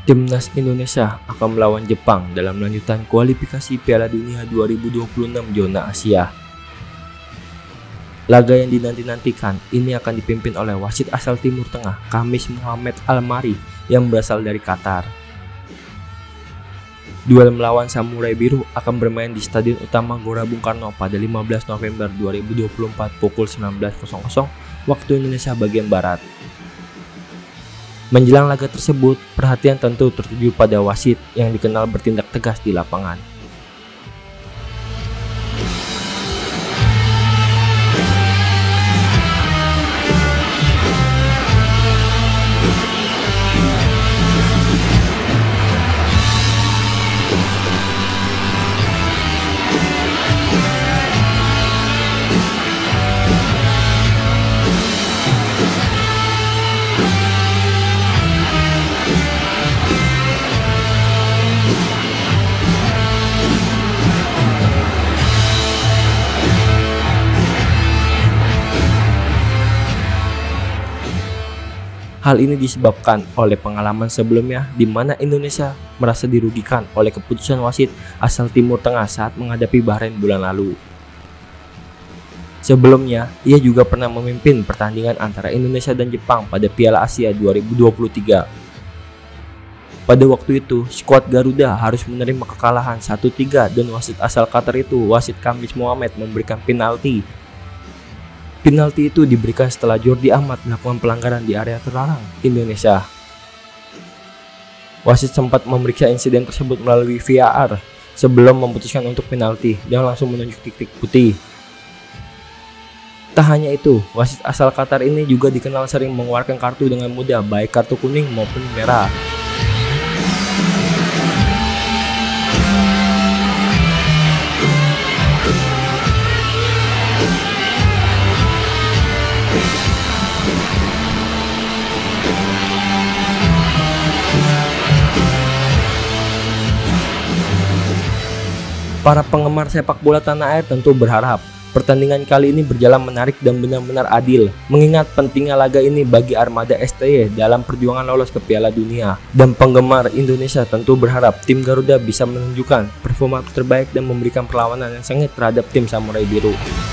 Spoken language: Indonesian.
Timnas Indonesia akan melawan Jepang dalam lanjutan kualifikasi Piala Dunia 2026 zona Asia. Laga yang dinanti-nantikan ini akan dipimpin oleh wasit asal Timur Tengah Khamis Mohamed Al-Mari yang berasal dari Qatar. Duel melawan Samurai Biru akan bermain di Stadion Utama Gelora Bung Karno pada 15 November 2024 pukul 19.00 waktu Indonesia bagian Barat. Menjelang laga tersebut, perhatian tentu tertuju pada wasit yang dikenal bertindak tegas di lapangan. Hal ini disebabkan oleh pengalaman sebelumnya di mana Indonesia merasa dirugikan oleh keputusan wasit asal Timur Tengah saat menghadapi Bahrain bulan lalu. Sebelumnya, ia juga pernah memimpin pertandingan antara Indonesia dan Jepang pada Piala Asia 2023. Pada waktu itu, skuad Garuda harus menerima kekalahan 1-3 dan wasit asal Qatar itu, wasit Khamis Mohamed, memberikan penalti. Penalti itu diberikan setelah Jordi Amat melakukan pelanggaran di area terlarang Indonesia. Wasit sempat memeriksa insiden tersebut melalui VAR sebelum memutuskan untuk penalti dan langsung menunjuk titik putih. Tak hanya itu, wasit asal Qatar ini juga dikenal sering mengeluarkan kartu dengan mudah, baik kartu kuning maupun merah. Para penggemar sepak bola tanah air tentu berharap pertandingan kali ini berjalan menarik dan benar-benar adil, mengingat pentingnya laga ini bagi armada STY dalam perjuangan lolos ke Piala Dunia. Dan penggemar Indonesia tentu berharap tim Garuda bisa menunjukkan performa terbaik dan memberikan perlawanan yang sengit terhadap tim Samurai Biru.